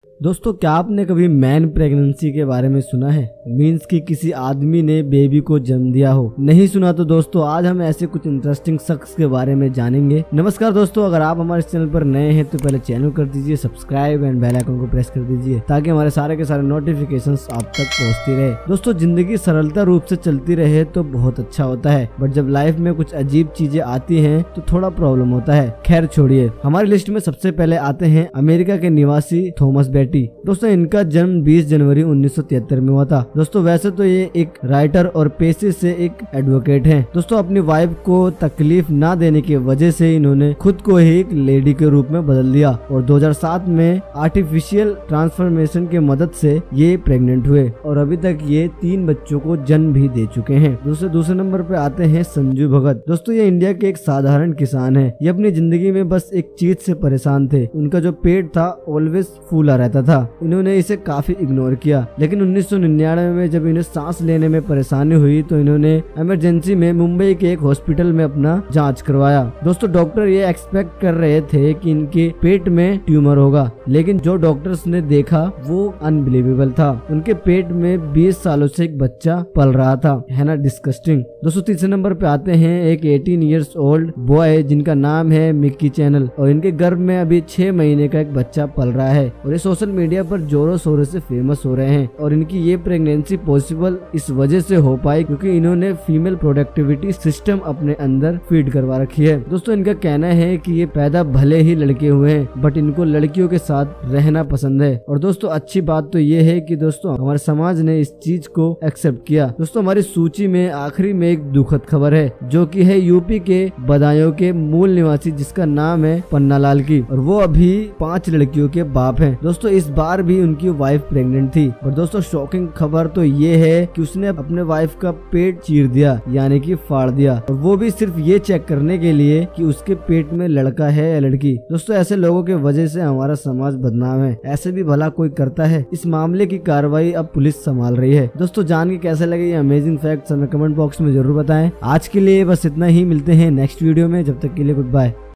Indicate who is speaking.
Speaker 1: दोस्तों, क्या आपने कभी मैन प्रेगनेंसी के बारे में सुना है? मीन्स कि किसी आदमी ने बेबी को जन्म दिया हो। नहीं सुना तो दोस्तों आज हम ऐसे कुछ इंटरेस्टिंग शख्स के बारे में जानेंगे। नमस्कार दोस्तों, अगर आप हमारे चैनल पर नए हैं तो पहले चैनल कर दीजिए सब्सक्राइब एंड बेल आइकन को प्रेस कर दीजिए ताकि हमारे सारे के सारे नोटिफिकेशंस आप तक पहुंचती रहे। दोस्तों, जिंदगी सरलता रूप से चलती रहे तो बहुत अच्छा होता है, बट जब लाइफ में कुछ अजीब चीजें आती हैं तो थोड़ा प्रॉब्लम होता है। खैर छोड़िए, हमारी लिस्ट में सबसे पहले आते हैं अमेरिका के निवासी थॉमस बेटी। दोस्तों, इनका जन्म 20 जनवरी 1973 में हुआ था। दोस्तों, वैसे तो ये एक राइटर और पेशे से एक एडवोकेट हैं। दोस्तों, अपनी वाइफ को तकलीफ ना देने की वजह से इन्होंने खुद को ही एक लेडी के रूप में बदल दिया और 2007 में आर्टिफिशियल ट्रांसफॉर्मेशन के मदद से ये प्रेग्नेंट हुए और अभी तक ये 3 बच्चों को जन्म भी दे चुके हैं। दूसरे नंबर पे आते हैं संजू भगत। दोस्तों, ये इंडिया के एक साधारण किसान है। ये अपनी जिंदगी में बस एक चीज से परेशान थे, उनका जो पेट था ऑलवेज फूला रहता था। इन्होंने इसे काफी इग्नोर किया, लेकिन 1999 में जब इन्हें सांस लेने में परेशानी हुई तो इन्होंने इमरजेंसी में मुंबई के एक हॉस्पिटल में अपना जांच करवाया। दोस्तों, डॉक्टर ये एक्सपेक्ट कर रहे थे कि इनके पेट में ट्यूमर होगा, लेकिन जो डॉक्टर्स ने देखा वो अनबिलीवेबल था। उनके पेट में 20 सालों से एक बच्चा पल रहा था। है ना डिस्कस्टिंग। दोस्तों, तीसरे नंबर पे आते हैं एक 18 ईयर्स ओल्ड बॉय जिनका नाम है मिक्की चैनल और इनके गर्भ में अभी 6 महीने का एक बच्चा पल रहा है और ये सोशल मीडिया पर जोरों शोरों से फेमस हो रहे हैं। और इनकी ये प्रेगनेंसी पॉसिबल इस वजह से हो पाई क्योंकि इन्होंने फीमेल प्रोडक्टिविटी सिस्टम अपने अंदर फीड करवा रखी है। दोस्तों, इनका कहना है कि ये पैदा भले ही लड़के हुए हैं बट इनको लड़कियों के साथ रहना पसंद है। और दोस्तों, अच्छी बात तो ये है कि दोस्तों हमारे समाज ने इस चीज को एक्सेप्ट किया। दोस्तों, हमारी सूची में आखिरी में एक दुखद खबर है जो कि है यूपी के बदायूं के मूल निवासी जिसका नाम है पन्नालाल की और वो अभी 5 लड़कियों के बाप हैं। दोस्तों, इस बार भी उनकी वाइफ प्रेग्नेंट थी। पर दोस्तों, शॉकिंग खबर तो ये है कि उसने अपने वाइफ का पेट चीर दिया, यानी कि फाड़ दिया, और वो भी सिर्फ ये चेक करने के लिए कि उसके पेट में लड़का है या लड़की। दोस्तों, ऐसे लोगों के वजह से हमारा समाज बदनाम है। ऐसे भी भला कोई करता है? इस मामले की कार्रवाई अब पुलिस संभाल रही है। दोस्तों, जान के कैसे लगे ये अमेजिंग फैक्ट्स हमें कमेंट बॉक्स में जरूर बताएं। आज के लिए बस इतना ही, मिलते हैं नेक्स्ट वीडियो में। जब तक के लिए गुड बाय।